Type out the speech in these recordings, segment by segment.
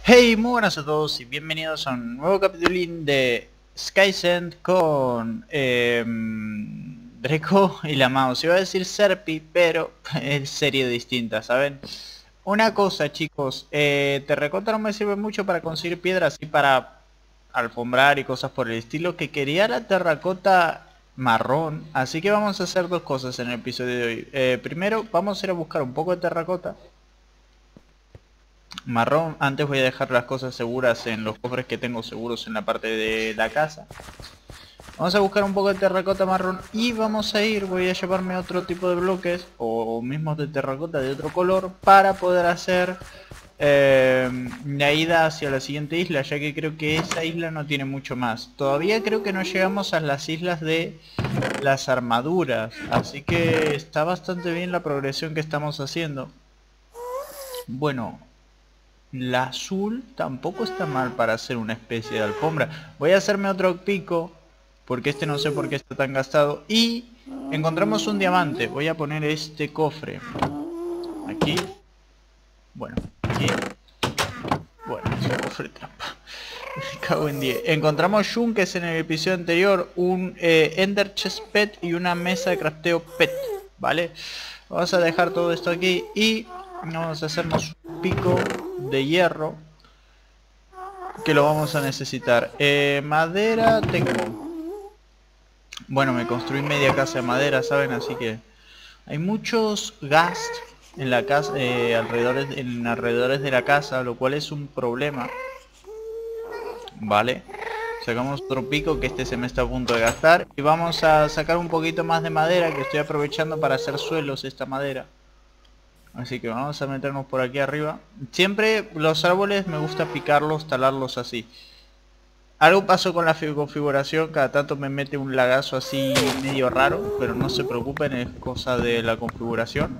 Hey, muy buenas a todos y bienvenidos a un nuevo capítulo de Skysend con Draco y la mouse. Iba a decir Serpi, pero es serie distinta, ¿saben? Una cosa, chicos, terracota no me sirve mucho para conseguir piedras y para alfombrar y cosas por el estilo, que quería la terracota marrón, así que vamos a hacer dos cosas en el episodio de hoy. Primero, vamos a ir a buscar un poco de terracota marrón. Antes voy a dejar las cosas seguras en los cofres que tengo seguros en la parte de la casa. Vamos a buscar un poco de terracota marrón y vamos a ir, voy a llevarme otro tipo de bloques o mismos de terracota de otro color para poder hacer la ida hacia la siguiente isla, ya que creo que esa isla no tiene mucho más. Todavía creo que no llegamos a las islas de las armaduras, así que está bastante bien la progresión que estamos haciendo. Bueno, la azul tampoco está mal para hacer una especie de alfombra. Voy a hacerme otro pico, porque este no sé por qué está tan gastado. Y encontramos un diamante. Voy a poner este cofre aquí. Bueno, aquí. Bueno, es un cofre trampa. Me cago en 10. Encontramos yunques en el episodio anterior, un Ender Chest Pet y una mesa de crafteo Pet, ¿vale? Vamos a dejar todo esto aquí y vamos a hacernos un pico de hierro, que lo vamos a necesitar. Madera tengo. Bueno, me construí media casa de madera, ¿saben? Así que hay muchos ghast en la casa, alrededores de la casa, lo cual es un problema. Vale, sacamos otro pico, que este se me está a punto de gastar, y vamos a sacar un poquito más de madera, que estoy aprovechando para hacer suelos esta madera. Así que vamos a meternos por aquí arriba. Siempre los árboles me gusta picarlos, talarlos así. Algo pasó con la configuración, cada tanto me mete un lagazo así medio raro, pero no se preocupen, es cosa de la configuración.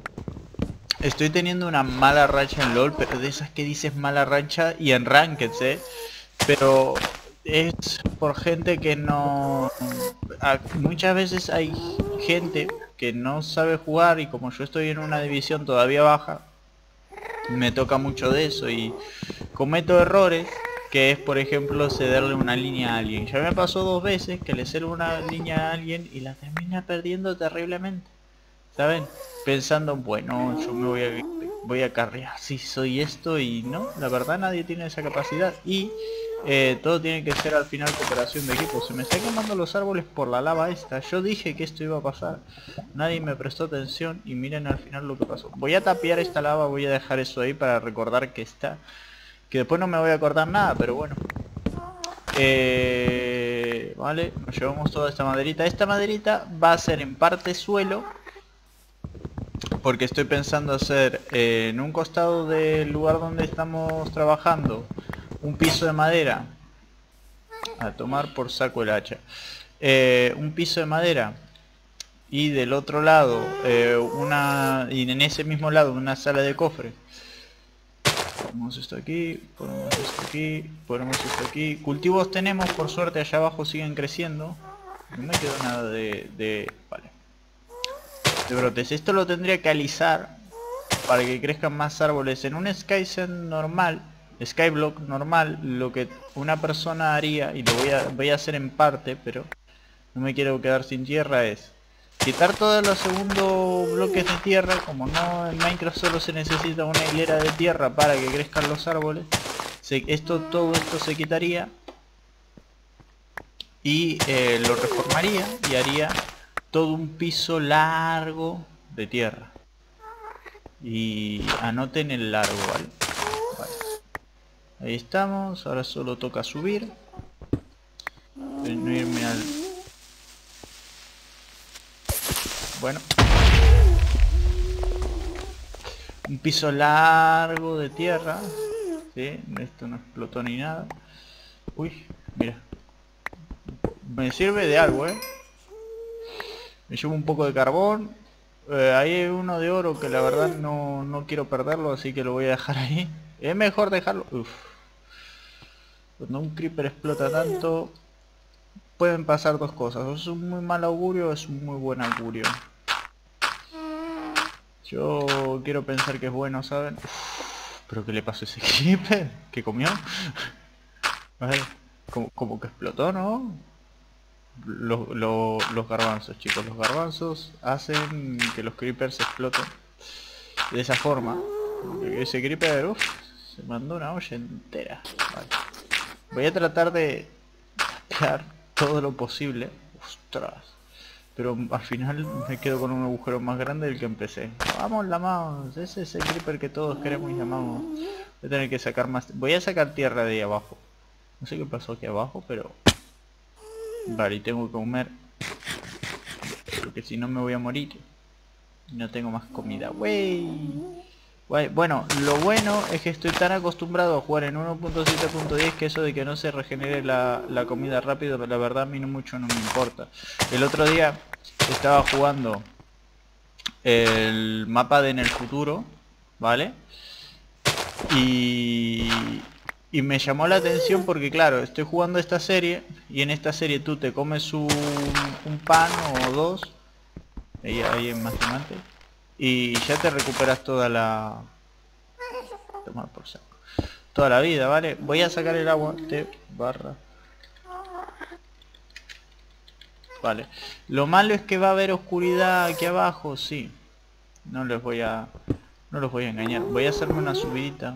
Estoy teniendo una mala racha en LOL, pero de esas que dices mala racha y en Ranked, pero es por gente que no... Muchas veces hay gente que no sabe jugar, y como yo estoy en una división todavía baja, me toca mucho de eso y cometo errores, que es por ejemplo cederle una línea a alguien. Ya me pasó 2 veces que le cedo una línea a alguien y la termina perdiendo terriblemente, ¿saben? Pensando, bueno, yo me voy a carrear, si soy esto, y no, la verdad nadie tiene esa capacidad, y todo tiene que ser al final cooperación de equipo. Se me están quemando los árboles por la lava esta. Yo dije que esto iba a pasar, nadie me prestó atención y miren al final lo que pasó. Voy a tapiar esta lava, voy a dejar eso ahí para recordar que está, que después no me voy a acordar nada, pero bueno. Vale, nos llevamos toda esta maderita. Esta maderita va a ser en parte suelo, porque estoy pensando hacer en un costado del lugar donde estamos trabajando un piso de madera. A tomar por saco el hacha. Un piso de madera, y del otro lado y en ese mismo lado una sala de cofre. Ponemos esto aquí, ponemos esto aquí, ponemos esto aquí. Cultivos tenemos, por suerte allá abajo siguen creciendo. No me quedó nada vale, de brotes. Esto lo tendría que alisar para que crezcan más árboles. En un Skysend normal, Skyblock normal, lo que una persona haría, y lo voy a hacer en parte, pero no me quiero quedar sin tierra, es quitar todos los segundos bloques de tierra. Como no, en Minecraft solo se necesita una hilera de tierra para que crezcan los árboles, todo esto se quitaría y lo reformaría y haría todo un piso largo de tierra. Y anoten el largo, ¿vale? Vale. Ahí estamos, ahora solo toca subir. No irme al... Bueno. Un piso largo de tierra. ¿Sí? Esto no explotó ni nada. Uy, mira. Me sirve de algo, Me llevo un poco de carbón. Ahí hay uno de oro que la verdad no quiero perderlo, así que lo voy a dejar ahí. Es mejor dejarlo. Uf. Cuando un creeper explota tanto, pueden pasar dos cosas: o es un muy mal augurio o es un muy buen augurio. Yo quiero pensar que es bueno, ¿saben? Uf. ¿Pero qué le pasó a ese creeper? ¿Qué comió? A ver, como que explotó, ¿no? Los garbanzos, chicos. Los garbanzos hacen que los creepers exploten de esa forma. Ese creeper, uff, se mandó una olla entera. Vale. Voy a tratar de tapear todo lo posible. Ostras. Pero al final me quedo con un agujero más grande del que empecé. Vamos, la mouse. Ese es el creeper que todos queremos y amamos. Voy a tener que sacar más. Voy a sacar tierra de ahí abajo. No sé qué pasó aquí abajo, pero... Vale, y tengo que comer. Porque si no me voy a morir. No tengo más comida. ¡Wey! Bueno, lo bueno es que estoy tan acostumbrado a jugar en 1.7.10 que eso de que no se regenere la comida rápido, la verdad a mí no mucho no me importa. El otro día estaba jugando el mapa de En el Futuro, ¿vale? Y me llamó la atención porque claro, estoy jugando esta serie y en esta serie tú te comes un pan o dos, ahí en más diamante, y ya te recuperas toda la... Tomar por saco. Toda la vida, ¿vale? Voy a sacar el agua. T barra. Vale. Lo malo es que va a haber oscuridad aquí abajo, sí. No los voy a engañar. Voy a hacerme una subidita.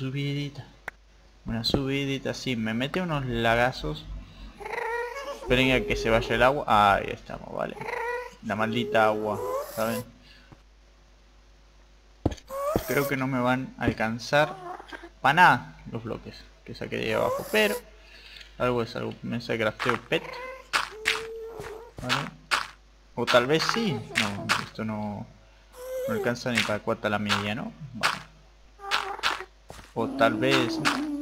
Una subidita, sí. Me mete unos lagazos. Esperen a que se vaya el agua. Ahí estamos, vale. La maldita agua, ¿saben? Creo que no me van a alcanzar para nada los bloques que saqué de ahí abajo, pero algo es algo. Mesa de crafteo pet, ¿vale? O tal vez sí. No, esto no alcanza ni para cuarta la media, ¿no? Vale. O tal vez...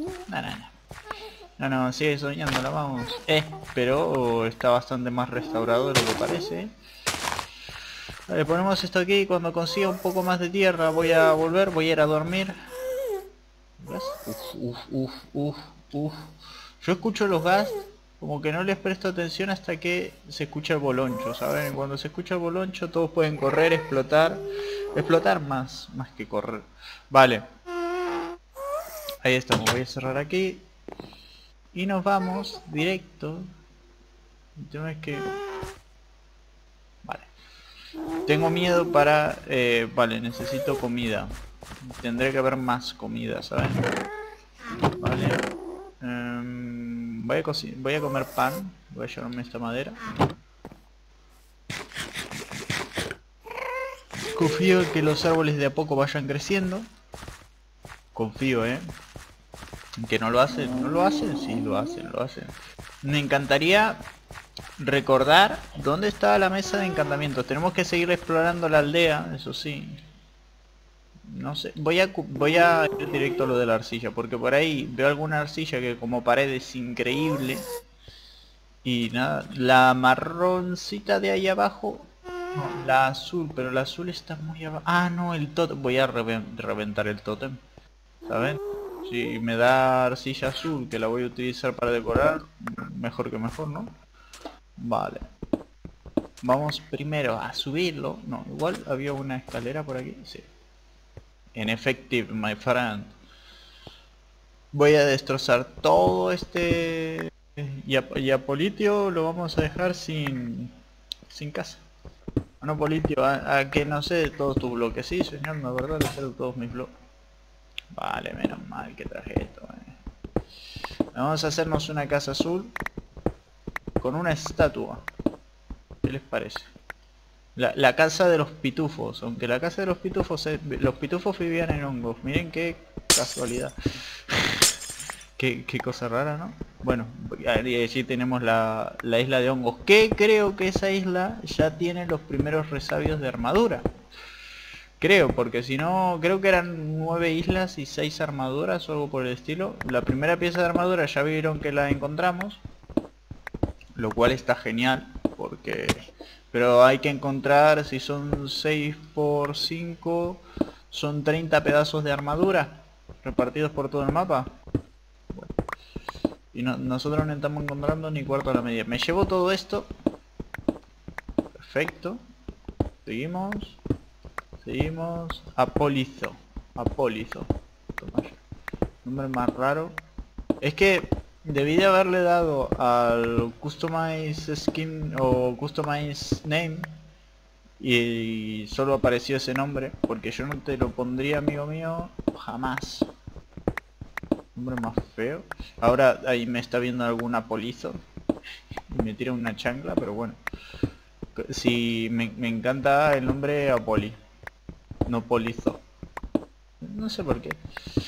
No, sigue soñándola, vamos. Pero está bastante más restaurado de lo que parece. Vale, ponemos esto aquí. Cuando consiga un poco más de tierra voy a volver, voy a ir a dormir. Uf. Yo escucho los gas, como que no les presto atención hasta que se escucha el boloncho, ¿saben? Cuando se escucha el boloncho todos pueden correr, explotar. Explotar más que correr. Vale. Ahí estamos, voy a cerrar aquí. Y nos vamos directo. El tema es que... Vale. Tengo miedo para... vale, necesito comida. Tendré que haber más comida, ¿saben? Vale. Voy a comer pan. Voy a llevarme esta madera. Confío en que los árboles de a poco vayan creciendo. Confío, que no lo hacen. ¿No lo hacen? Sí, lo hacen. Me encantaría recordar dónde estaba la mesa de encantamientos. Tenemos que seguir explorando la aldea, eso sí. No sé, voy a ir directo a lo de la arcilla, porque por ahí veo alguna arcilla que como pared es increíble. Y nada, la marroncita de ahí abajo, no, la azul, pero la azul está muy abajo. Ah, no, el tótem, voy a reventar el tótem, ¿saben? Si me da arcilla azul, que la voy a utilizar para decorar, mejor que mejor, ¿no? Vale. Vamos primero a subirlo. No, igual había una escalera por aquí, sí. En effective, my friend. Voy a destrozar todo este... Y a Politio lo vamos a dejar sin casa. Bueno, Politio, a que no sé todos tus bloques. Sí, señor, la verdad, le sé todos mis bloques. Vale, menos mal que traje esto. Vamos a hacernos una casa azul con una estatua. ¿Qué les parece? La casa de los pitufos, aunque la casa de los pitufos vivían en hongos. Miren qué casualidad. qué cosa rara, ¿no? Bueno, allí tenemos la isla de hongos, que creo que esa isla ya tiene los primeros resabios de armadura. Creo, porque si no, creo que eran 9 islas y 6 armaduras o algo por el estilo. La primera pieza de armadura ya vieron que la encontramos, lo cual está genial, porque... Pero hay que encontrar, si son 6 por 5, son 30 pedazos de armadura repartidos por todo el mapa. Bueno. Y nosotros no estamos encontrando ni cuarto a la media. Me llevo todo esto. Perfecto. Seguimos. Apolizo. Nombre más raro. Es que debí de haberle dado al Customize Skin o Customize Name y solo apareció ese nombre, porque yo no te lo pondría, amigo mío, jamás. Nombre más feo. Ahora ahí me está viendo algún apolizo y me tira una chancla, pero bueno. Si me encanta el nombre Apoli, no Polizo. No sé por qué.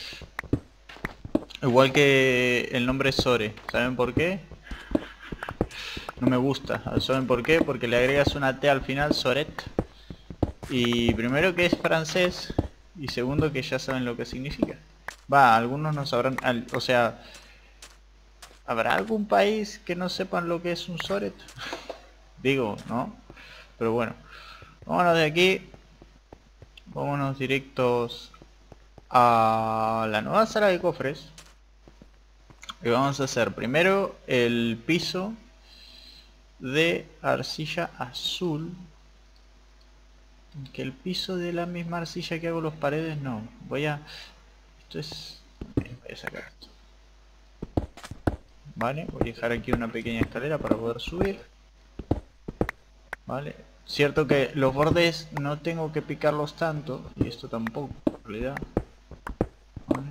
Igual que el nombre Sore. ¿Saben por qué? No me gusta. ¿Saben por qué? Porque le agregas una T al final, Soret. Y primero que es francés. Y segundo que ya saben lo que significa. Va, algunos no sabrán. O sea, ¿habrá algún país que no sepan lo que es un Soret? Digo, ¿no? Pero bueno. Vámonos de aquí. Vámonos directos a la nueva sala de cofres. Y vamos a hacer primero el piso de arcilla azul. Que el piso de la misma arcilla que hago los paredes, no. Voy a... Esto es... Voy a sacar esto. Vale, voy a dejar aquí una pequeña escalera para poder subir. Vale. Cierto que los bordes no tengo que picarlos tanto. Y esto tampoco, en realidad. Vale.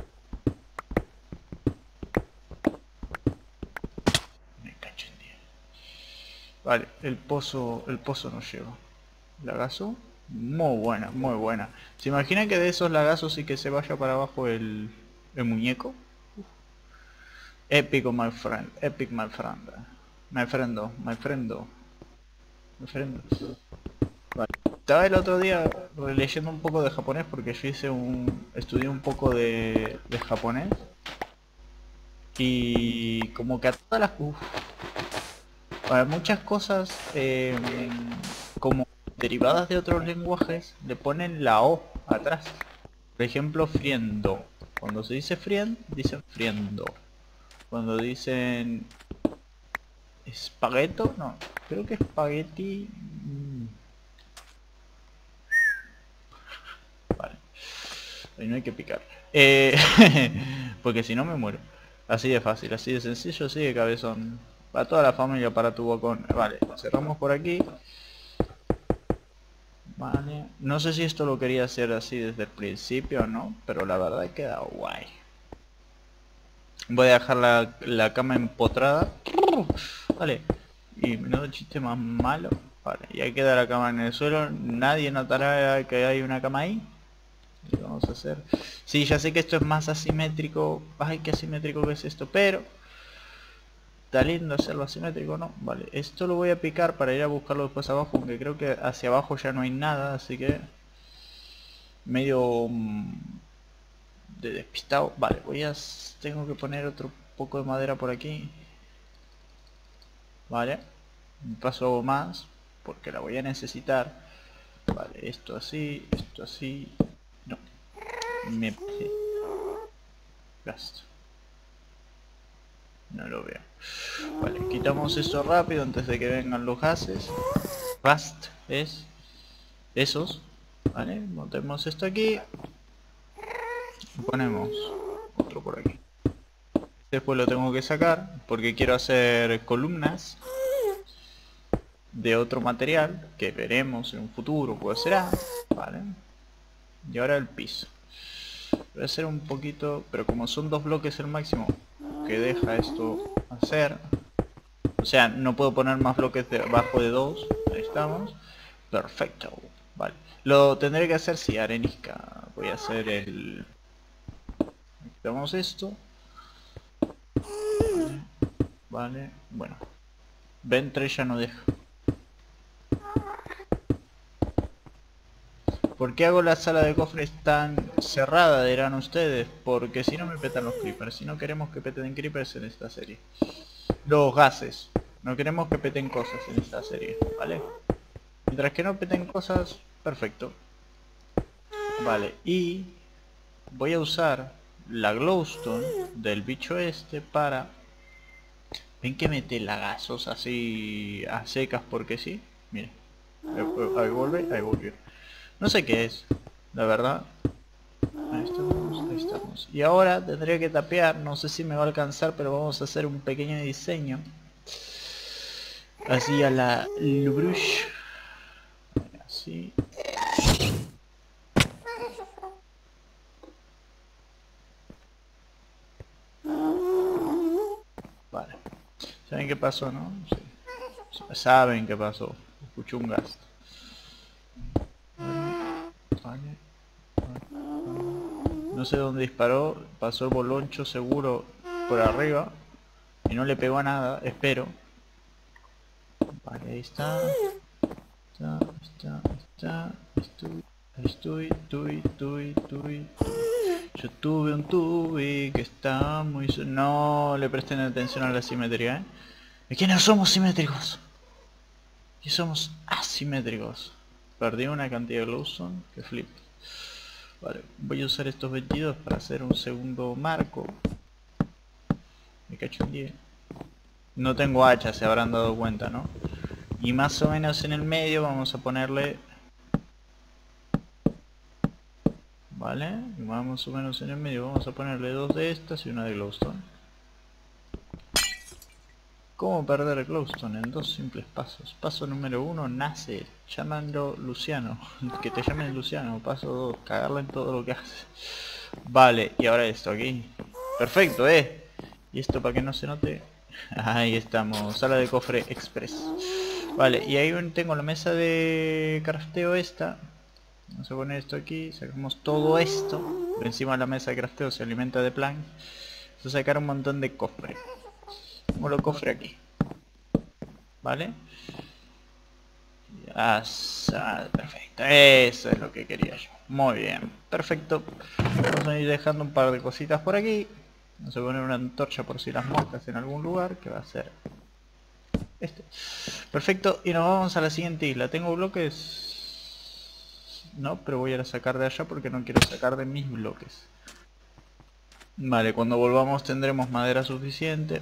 Me cacho en 10. Vale, el pozo nos lleva. Lagazo. Muy buena, muy buena. ¿Se imagina que de esos lagazos y que se vaya para abajo el muñeco? Épico, my friend. Epic, my friend. My friendo, my friendo. My friend. Vale. Estaba el otro día leyendo un poco de japonés porque yo estudié un poco de japonés. Y como que a todas las... Para muchas cosas como derivadas de otros lenguajes le ponen la O atrás. Por ejemplo, friendo. Cuando se dice friend, dicen friendo. Cuando dicen espagueto, no, creo que espagueti. Vale, ahí no hay que picar. Porque si no me muero. Así de fácil, así de sencillo, así de cabezón. Para toda la familia, para tu bocón. Vale, cerramos por aquí. Vale, no sé si esto lo quería hacer así desde el principio o no, pero la verdad queda guay. Voy a dejar la cama empotrada. Vale, y menudo chiste más malo. Vale, ya queda la cama en el suelo. Nadie notará que hay una cama ahí. Y vamos a hacer... Sí, ya sé que esto es más asimétrico. Ay, qué asimétrico que es esto, pero... Está lindo hacerlo asimétrico, ¿no? Vale, esto lo voy a picar para ir a buscarlo después abajo, aunque creo que hacia abajo ya no hay nada, así que... Medio... de despistado. Vale, tengo que poner otro poco de madera por aquí. Vale. Un paso más, porque la voy a necesitar. Vale, esto así, esto así. No. Me... Gasto. No lo veo. Vale, quitamos esto rápido antes de que vengan los gases. Rust es esos. Vale, montemos esto aquí. Y ponemos otro por aquí. Después lo tengo que sacar porque quiero hacer columnas de otro material que veremos en un futuro, pues será. Vale. Y ahora el piso. Voy a hacer un poquito, pero como son 2 bloques el máximo que deja esto hacer, o sea, no puedo poner más bloques debajo de 2. Ahí estamos. Perfecto. Vale. Lo tendré que hacer si arenisca. Voy a hacer el... Quitamos esto. Vale. Bueno. Ventre ya no deja. ¿Por qué hago la sala de cofres tan cerrada, dirán ustedes? Porque si no me petan los creepers. Si no queremos que peten creepers en esta serie. Los gases. No queremos que peten cosas en esta serie, ¿vale? Mientras que no peten cosas, perfecto. Vale, y voy a usar la glowstone del bicho este para... ¿Ven que mete lagazos así a secas porque sí? Miren. Ahí vuelve, ahí volvió. No sé qué es, la verdad. Ahí estamos, ahí está. tenemos. Y ahora tendría que tapear, no sé si me va a alcanzar, pero vamos a hacer un pequeño diseño. Así a la LuBrush. Así. Vale. ¿Saben qué pasó, no? Sí. Saben qué pasó. Escuché un gas. Vale. No sé dónde disparó. Pasó el boloncho seguro por arriba. Y no le pegó a nada, espero. Vale, ahí está. Estoy. Yo tuve un tubi que está muy... No le presten atención a la simetría, ¿eh? Es que no somos simétricos. Y somos asimétricos. Perdí una cantidad de glowstone que flip. Vale, voy a usar estos 22 para hacer un segundo marco. Me cacho en 10. No tengo hacha, se habrán dado cuenta, ¿no? Y más o menos en el medio vamos a ponerle... Vale, más o menos en el medio vamos a ponerle 2 de estas y una de glowstone. ¿Cómo perder glowstone? En 2 simples pasos. Paso número 1, nace. Llámalo Luciano. Que te llamen Luciano. Paso 2, cagarla en todo lo que hace. Vale, y ahora esto aquí. Perfecto, Y esto para que no se note. Ahí estamos, sala de cofre express. Vale, y ahí tengo la mesa de crafteo esta. Vamos a poner esto aquí, sacamos todo esto. Por encima de la mesa de crafteo se alimenta de plank. Vamos a sacar un montón de cofre. Pongo los cofres aquí. ¿Vale? Perfecto, eso es lo que quería yo. Muy bien, perfecto. Vamos a ir dejando un par de cositas por aquí. Vamos a poner una antorcha por si las moscas en algún lugar, que va a ser este. Perfecto, y nos vamos a la siguiente isla. ¿Tengo bloques? No, pero voy a sacar de allá porque no quiero sacar de mis bloques. Vale, cuando volvamos tendremos madera suficiente.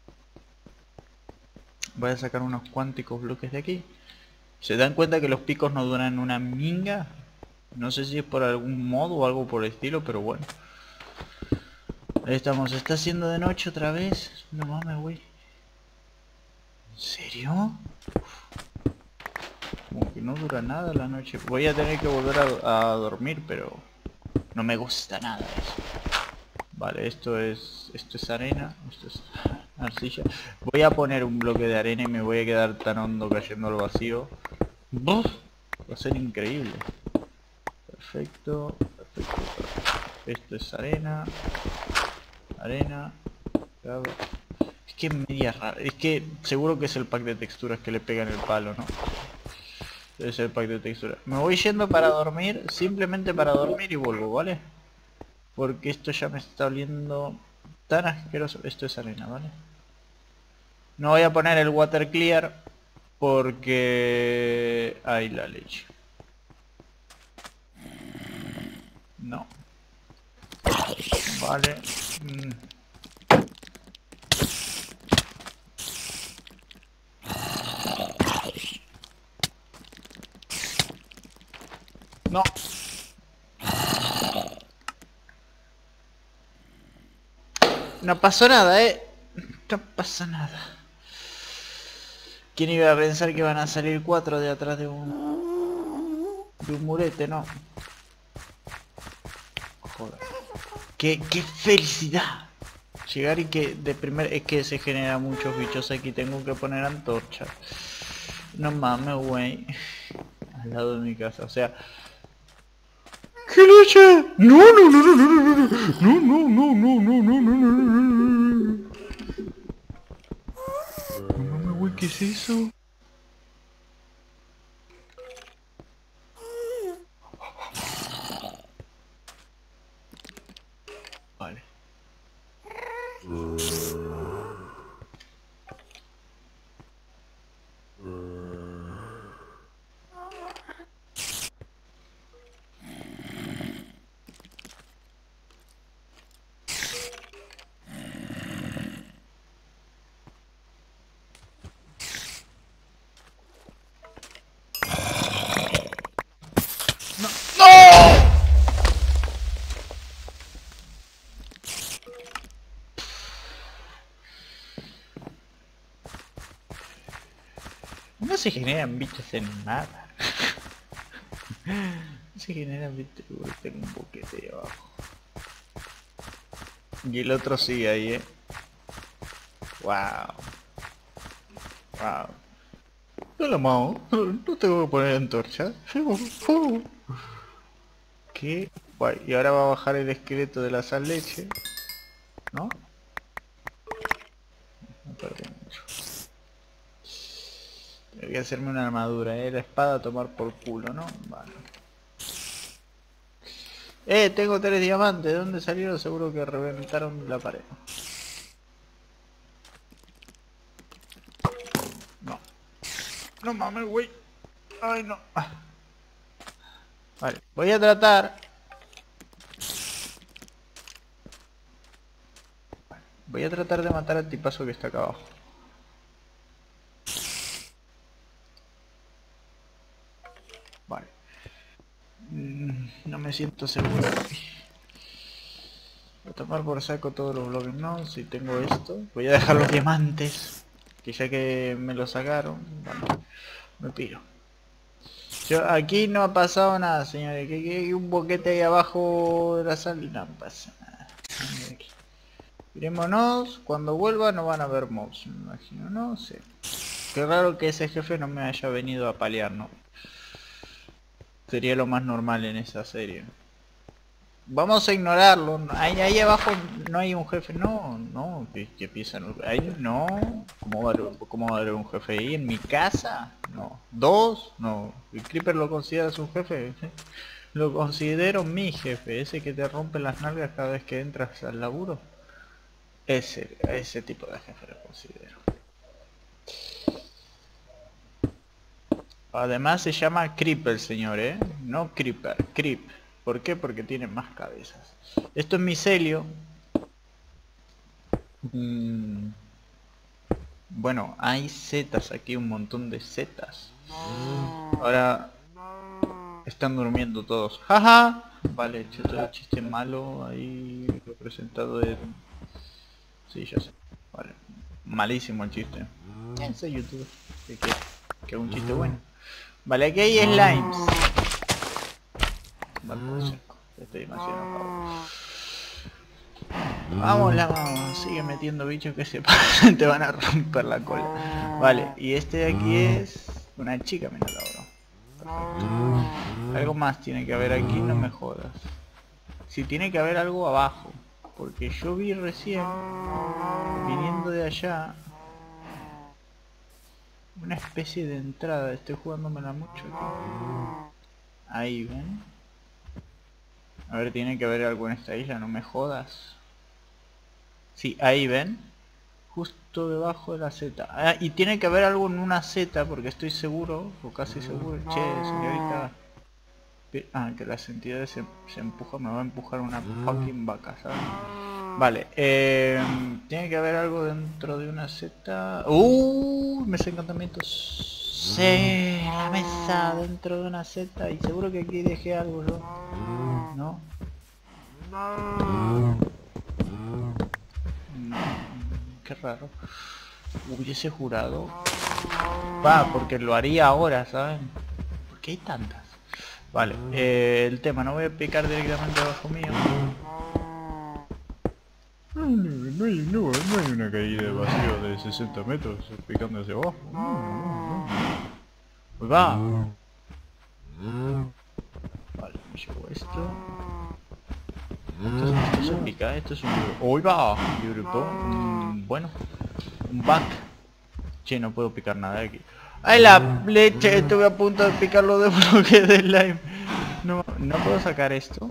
Voy a sacar unos cuanticos bloques de aquí. ¿Se dan cuenta que los picos no duran una minga? No sé si es por algún modo o algo por el estilo, pero bueno. Ahí estamos, está haciendo de noche otra vez. No mames, güey. ¿En serio? Como que no dura nada la noche. Voy a tener que volver a dormir, pero no me gusta nada eso. Vale, esto es arena, esto es arcilla. Voy a poner un bloque de arena y me voy a quedar tan hondo cayendo al vacío. ¡Buf! Va a ser increíble. Perfecto. Esto es arena. Es que es media rara. Es que seguro que es el pack de texturas que le pegan el palo, ¿no? Debe ser el pack de texturas. Me voy yendo para dormir, simplemente para dormir y vuelvo, ¿vale? Porque esto ya me está oliendo tan asqueroso. Esto es arena, ¿vale? No voy a poner el water clear porque... Ay, la leche. No. Vale. No. No pasó nada, no pasa nada. ¿Quién iba a pensar que van a salir 4 de atrás de un murete, no? Joder. ¡Qué felicidad! Llegar y que de primer... Es que se generan muchos bichos aquí, tengo que poner antorchas. No mames, güey. Al lado de mi casa, o sea... ¡Qué leche! ¡No, no, no, no, no, no, no! ¡No, no, no, no, no, no, no, no, no! No mames, güey, ¿qué es eso? Vale. No se generan bichos en nada. No se generan bichos. Tengo un boquete ahí abajo. Y el otro sigue ahí, Wow. Wow. Hola, Mao. No tengo que poner antorcha. Qué guay. Y ahora va a bajar el esqueleto de la sal leche. ¿No? No perdí mucho. Voy a hacerme una armadura, La espada a tomar por culo, ¿no? Vale. Tengo 3 diamantes. ¿De dónde salieron? Seguro que reventaron la pared. No. No mames, güey. Ay, no. Vale. Voy a tratar. Voy a tratar de matar al tipazo que está acá abajo. Vale. No me siento seguro. Voy a tomar por saco todos los bloques, no, si tengo esto. Voy a dejar los diamantes, que ya que me los sacaron, bueno, me piro. Yo, aquí no ha pasado nada, señores, que hay un boquete ahí abajo de la sal y no pasa nada. Mirémonos, cuando vuelva no van a ver mobs, me imagino, no sé. Qué raro que ese jefe no me haya venido a palear, ¿no? Sería lo más normal en esa serie. Vamos a ignorarlo. Ahí abajo no hay un jefe. No, no, que piensan. Ahí no. ¿Cómo va a haber un jefe ahí? ¿En mi casa? No. ¿Dos? No. ¿El Creeper lo consideras un jefe? Lo considero mi jefe. Ese que te rompe las nalgas cada vez que entras al laburo. Ese tipo de jefe lo considero. Además se llama Creeper, señor, no Creeper, Creep. ¿Por qué? Porque tiene más cabezas. Esto es micelio. Bueno, hay setas aquí, un montón de setas. Ahora están durmiendo todos. ¡Jaja! Vale, chiste malo ahí representado en... Sí, ya sé. Vale. Malísimo el chiste. Ese YouTube. Que un chiste bueno. Vale, aquí hay slimes. Vale, por seco. Estoy demasiado enojado. Vamos, sigue metiendo bichos que se te van a romper la cola. Vale, y este de aquí es una chica minotauro. Perfecto. Algo más tiene que haber aquí, no me jodas. Si tiene que haber algo abajo, porque yo vi recién, viniendo de allá, una especie de entrada. Estoy jugándomela mucho aquí. Ahí, ¿ven? A ver, tiene que haber algo en esta isla, no me jodas. Sí, ahí ven. Justo debajo de la Z. Ah, y tiene que haber algo en una Z, porque estoy seguro, o casi seguro. Che, señorita. Ah, que las entidades se empujan, me va a empujar una fucking vaca, ¿sabes? Vale, tiene que haber algo dentro de una Z. Mesa de encantamientos. Sí, la mesa dentro de una Z. Y seguro que aquí dejé algo, ¿no? ¿No? No, qué raro. Hubiese jurado. Va, porque lo haría ahora, ¿saben? Porque hay tantas. Vale, el tema, no voy a picar directamente abajo mío. No hay una caída de vacío de 60 metros picando hacia abajo. Pues va. Vale, me llevo esto. Esto se pica, esto es un libro. ¡Uy, va! Libro, bueno, un back. Che, no puedo picar nada de aquí. ¡Ay, la leche! Estuve a punto de picarlo de bloque de slime. No, no puedo sacar esto.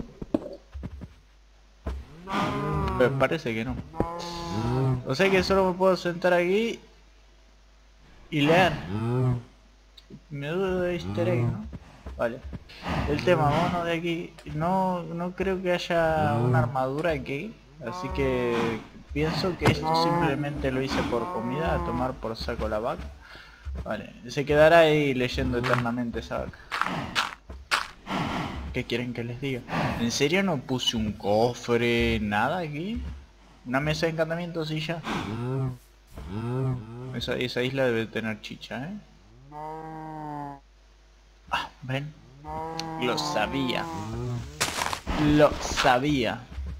Pero parece que no. O sea que solo me puedo sentar aquí y leer. Me dudo de easter egg, ¿no? Vale. El tema, vámonos de aquí. No creo que haya una armadura aquí. Así que pienso que esto simplemente lo hice por comida, a tomar por saco la vaca. Vale, se quedará ahí leyendo eternamente esa vaca. ¿Qué quieren que les diga? ¿En serio no puse un cofre, nada aquí? Una mesa de encantamientos y ya. Esa isla debe tener chicha, ¿eh? Ah, ven. Lo sabía. Lo sabía.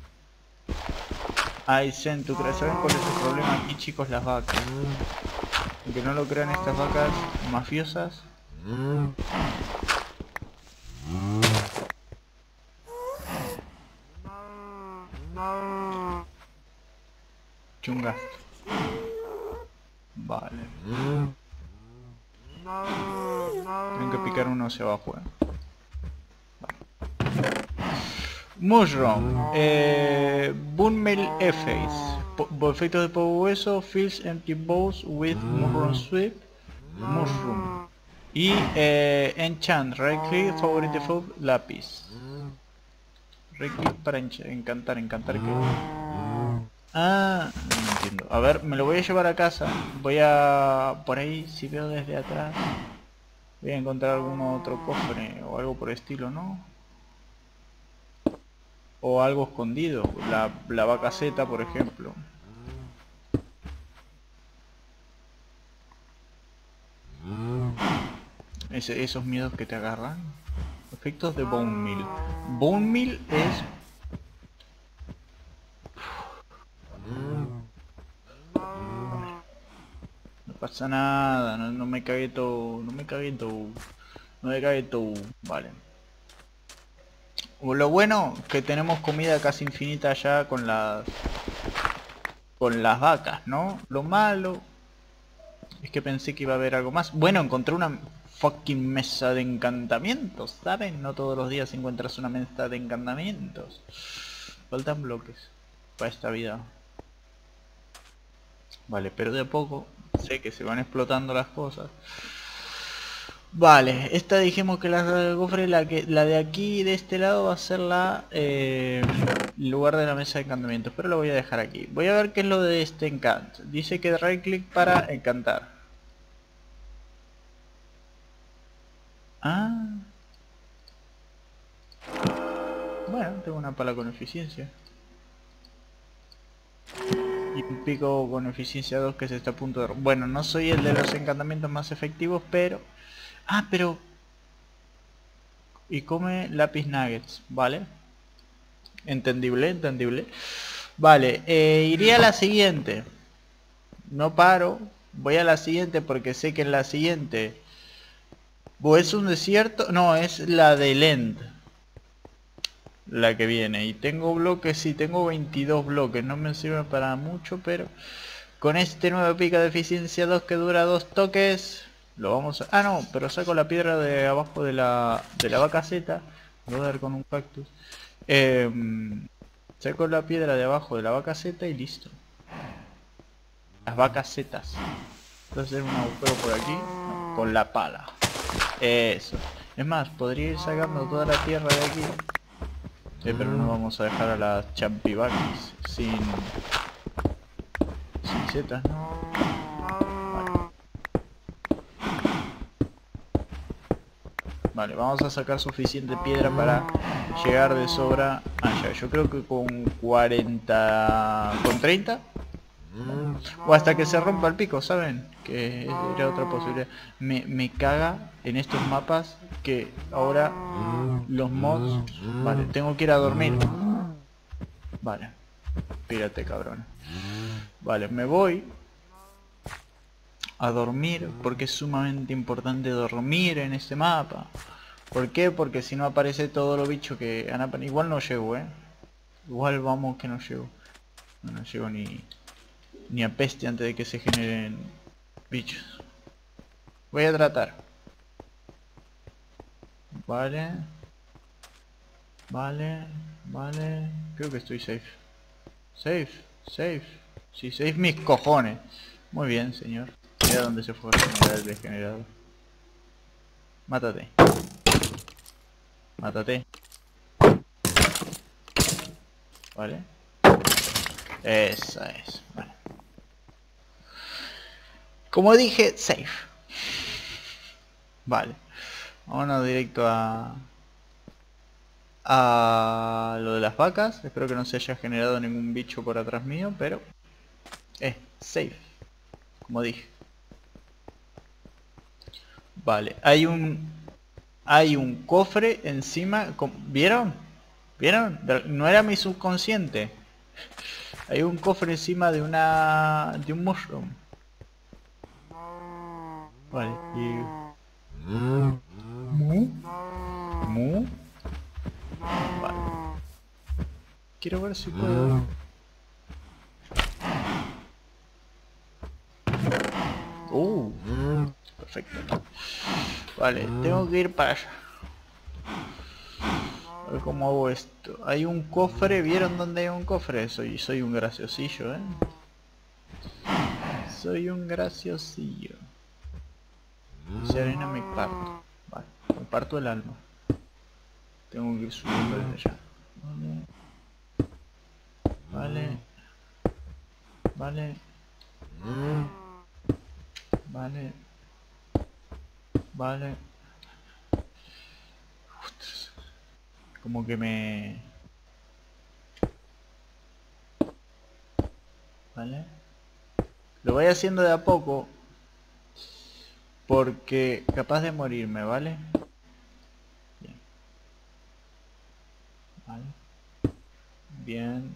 Ay, Zen, ¿tú crees? ¿Saben cuál es el problema aquí, chicos? Las vacas. Aunque no lo crean, estas vacas mafiosas. Chungas. Vale. Tienen que picar uno hacia abajo, Mushroom. Bone Meal Effects. Efectos de polvo hueso. Fills empty bowls with mushroom sweep. Mushroom. Y Enchant. Right click. Favorite food. Lápiz. Right click para encantar. Encantar que... Ah, no entiendo. A ver, me lo voy a llevar a casa. Voy a... Por ahí, si veo desde atrás, voy a encontrar algún otro cofre o algo por el estilo, ¿no? O algo escondido. La vaca Z, por ejemplo. Esos miedos que te agarran. Efectos de Bone Meal. Bone Meal es... No pasa nada, no me cagué todo, no me cagué todo. No me cagué todo. Vale. Lo bueno que tenemos comida casi infinita ya con las vacas, ¿no? Lo malo es que pensé que iba a haber algo más. Bueno, encontré una fucking mesa de encantamientos, ¿saben? No todos los días encuentras una mesa de encantamientos. Faltan bloques para esta vida. Vale, pero de a poco sé que se van explotando las cosas. Vale, esta dijimos que la cofre, la de aquí, de este lado, va a ser la lugar de la mesa de encantamientos, pero lo voy a dejar aquí. Voy a ver qué es lo de este encant. Dice que right click para encantar. Ah. Bueno, tengo una pala con eficiencia. Y un pico con eficiencia 2 que se está a punto de... Bueno, no soy el de los encantamientos más efectivos, pero... Ah, pero... Y come lápiz nuggets, ¿vale? Entendible, entendible. Vale, iría a la siguiente. No paro. Voy a la siguiente porque sé que en la siguiente... ¿O es un desierto? No, es la del End. La que viene. Y tengo bloques, sí, tengo 22 bloques. No me sirve para mucho, pero... Con este nuevo pica de eficiencia 2 que dura 2 toques... Lo vamos a... Ah, no, pero saco la piedra de abajo de la vaca Z. Voy a dar con un cactus. Saco la piedra de abajo de la vaca Z y listo. Las vacas Zetas. Voy a hacer un agujero por aquí con la pala. Eso. Es más, podría ir sacando toda la tierra de aquí. Pero no vamos a dejar a las champivacas sin setas, ¿no? Vale, vamos a sacar suficiente piedra para llegar de sobra allá. Yo creo que con 40... ¿Con 30? O hasta que se rompa el pico, ¿saben? Que era otra posibilidad. Me caga en estos mapas que ahora los mods... Vale, tengo que ir a dormir. Vale, pírate, cabrón. Vale, me voy a dormir porque es sumamente importante dormir en este mapa. ¿Por qué? Porque si no aparece todo lo bicho que... Igual no llego, Igual vamos que no llego. No llego ni a peste antes de que se generen bichos. Voy a tratar. Vale. Vale. Vale. Creo que estoy safe. Safe. Safe. Sí, safe mis cojones. Muy bien, señor. Mira dónde se fue a generar el degenerado. Mátate. Mátate. Vale. Esa es. Vale. Como dije, safe. Vale. Vámonos directo a lo de las vacas. Espero que no se haya generado ningún bicho por atrás mío, pero safe. Como dije. Vale, hay un cofre encima. ¿Vieron? ¿Vieron? No era mi subconsciente. Hay un cofre encima de un mushroom. Vale, y... ¿Mu? ¿Mu? Vale. Quiero ver si puedo... Perfecto. Vale, tengo que ir para allá. A ver cómo hago esto. Hay un cofre, ¿vieron dónde hay un cofre? Soy un graciosillo, Soy un graciosillo. Si arena me parto. Vale, me parto el alma. Tengo que ir subiendo desde allá. Vale. Vale. Vale. Vale. Ostras. Como que me... Vale. Lo voy haciendo de a poco. Porque capaz de morirme, ¿vale? Bien. Vale. Bien.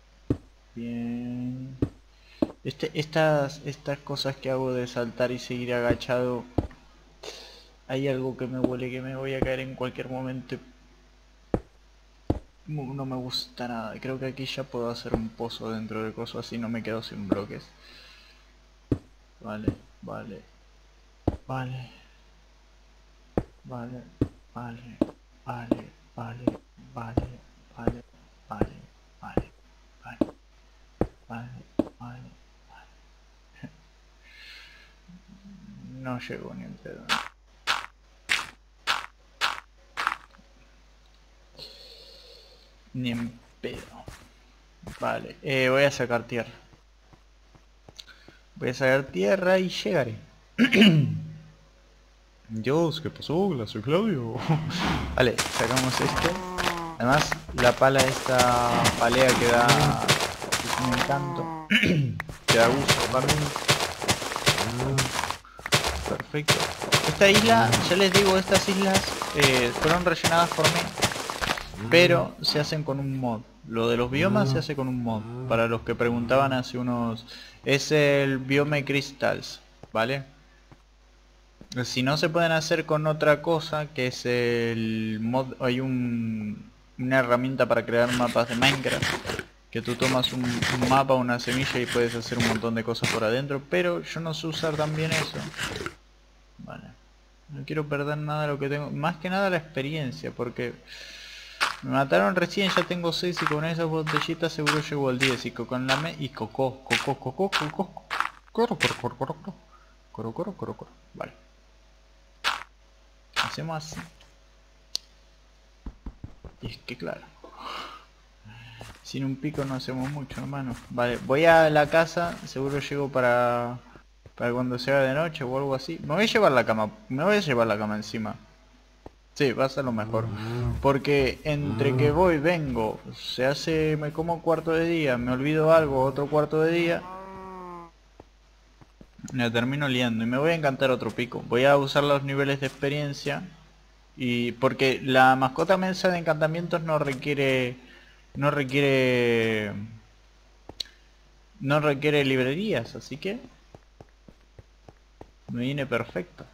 Bien. Estas cosas que hago de saltar y seguir agachado. Hay algo que me huele que me voy a caer en cualquier momento. No me gusta nada. Creo que aquí ya puedo hacer un pozo dentro del coso, así no me quedo sin bloques. Vale, vale. Vale. Vale, vale, vale, vale, vale, vale, vale, vale, vale, vale, vale. No llego ni en pedo. Ni en pedo. Vale, voy a sacar tierra. Voy a sacar tierra y llegaré. Dios, ¿qué pasó? Soy Claudio. Vale, sacamos esto. Además, la pala esta palea que da... es un encanto. Que da gusto, aparte. Perfecto. Esta isla, ya les digo, estas islas fueron rellenadas por mí. Pero se hacen con un mod. Lo de los biomas se hace con un mod. Para los que preguntaban hace unos... Es el Biome Crystals, ¿vale? Si no se pueden hacer con otra cosa, que es el mod... Hay una herramienta para crear mapas de Minecraft. Que tú tomas un mapa, una semilla y puedes hacer un montón de cosas por adentro. Pero yo no sé usar también eso. Vale. No quiero perder nada de lo que tengo. Más que nada la experiencia, porque... Me mataron recién, ya tengo 6 y con esas botellitas seguro llego al 10 y con la me... y cocó. Vale. Hacemos así. Y es que claro. Sin un pico no hacemos mucho, hermano. Vale, voy a la casa, seguro llego para cuando sea de noche o algo así. Me voy a llevar la cama, encima. Sí, va a ser lo mejor. Porque entre que voy, vengo, me como un cuarto de día, me olvido algo, otro cuarto de día. Me termino liando y me voy a encantar otro pico. Voy a usar los niveles de experiencia. Y porque la mascota mensa de encantamientos no requiere librerías, así que me viene perfecto.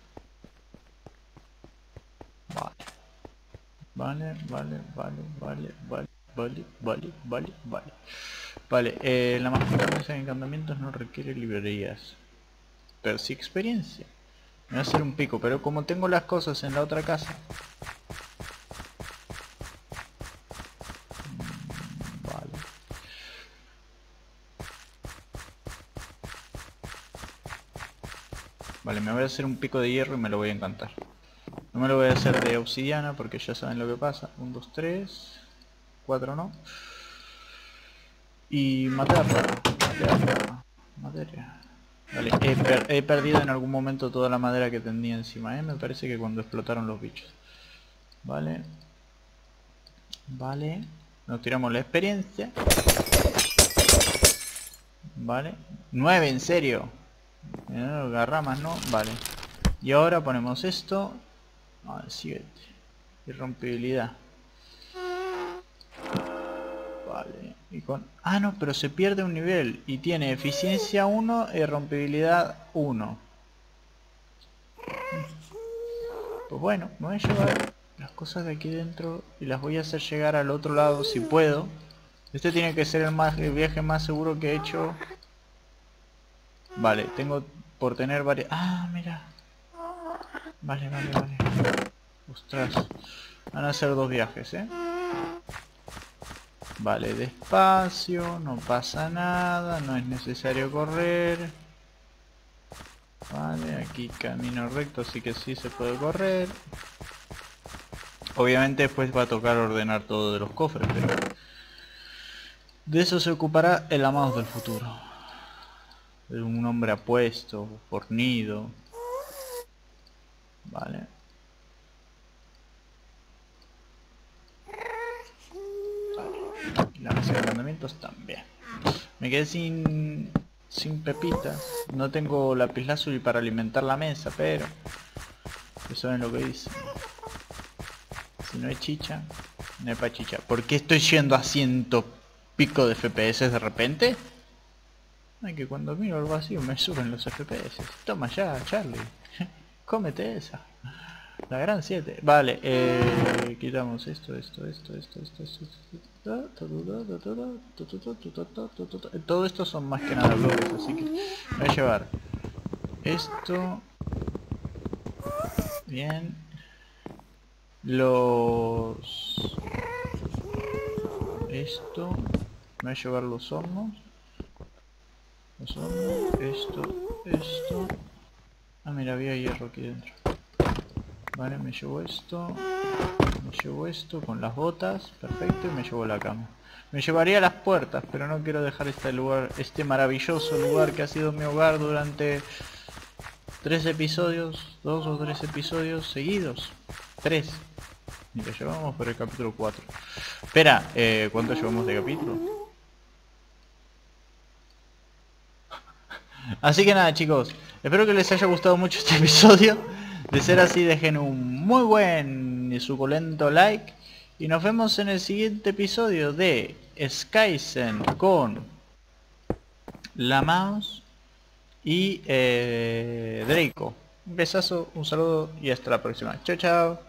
Vale, vale, vale, vale, vale, vale, vale, vale, vale. Vale, la mascota mensa de encantamientos no requiere librerías, pero sí experiencia. Me va a hacer un pico, pero como tengo las cosas en la otra casa... Vale. Vale, me voy a hacer un pico de hierro y me lo voy a encantar. No me lo voy a hacer de obsidiana porque ya saben lo que pasa. 1, 2, 3... 4 no. Y materia. Vale, he perdido en algún momento toda la madera que tenía encima, me parece que cuando explotaron los bichos. Vale. Vale. Nos tiramos la experiencia. Vale. 9, en serio. Garramas, ¿no? Vale. Y ahora ponemos esto al 7. Irrompibilidad. Vale. Y con... Ah, no, pero se pierde un nivel. Y tiene eficiencia 1 y irrompibilidad 1. Pues bueno, me voy a llevar las cosas de aquí dentro y las voy a hacer llegar al otro lado si puedo. Este tiene que ser el viaje más seguro que he hecho. Vale, tengo por tener varias... Ah, mira. Vale. Ostras. Van a ser 2 viajes, ¿eh? Vale, despacio, no pasa nada, no es necesario correr. Vale, aquí camino recto, así que sí se puede correr. Obviamente después va a tocar ordenar todo de los cofres, pero... de eso se ocupará el Amados del futuro. Un hombre apuesto, fornido. Vale. Y la mesa de mandamientos también. Me quedé sin pepitas. No tengo lapislázuli para alimentar la mesa, pero... ustedes saben lo que dice. Si no hay chicha, no hay pa' chicha. ¿Por qué estoy yendo a 100 pico de FPS de repente? Ay, que cuando miro al vacío me suben los FPS. Toma ya, Charlie. Cómete esa. La gran 7. Vale, quitamos esto. Todo esto son más que nada bloques, así que voy a llevar esto. Bien. Esto. Voy a llevar los hornos. Esto. Ah, mira, había hierro aquí dentro. Vale, me llevo esto con las botas, perfecto, y me llevo la cama. Me llevaría las puertas, pero no quiero dejar este maravilloso lugar que ha sido mi hogar durante 3 episodios, 2 o 3 episodios seguidos. 3. Y lo llevamos por el capítulo 4. Espera, ¿cuánto llevamos de capítulo? Así que nada, chicos, espero que les haya gustado mucho este episodio. De ser así, dejen un muy buen y suculento like. Y nos vemos en el siguiente episodio de Skyzen con la Mouse y Draco. Un besazo, un saludo y hasta la próxima. Chao, chao.